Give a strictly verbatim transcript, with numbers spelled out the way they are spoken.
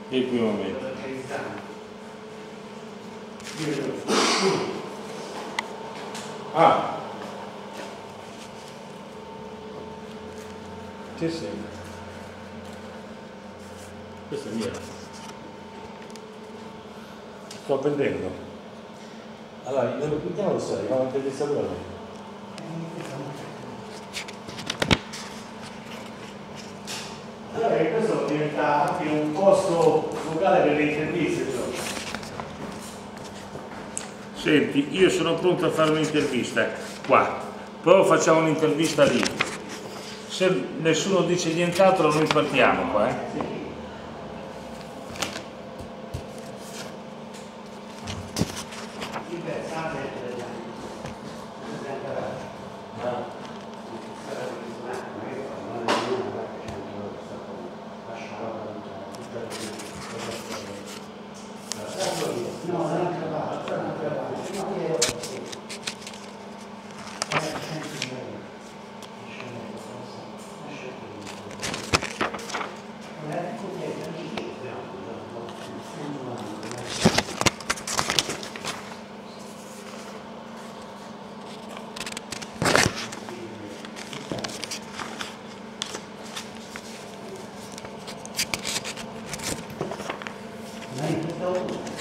il primo momento. Ah, sì sì, questa è mia, sto prendendo. Allora, mettiamo lo sai, vado a intervistare pure lei. Allora questo diventa anche un posto locale per le interviste, però. Senti, io sono pronto a fare un'intervista qua, poi facciamo un'intervista lì. Se nessuno dice nient'altro noi partiamo qua, eh? Night,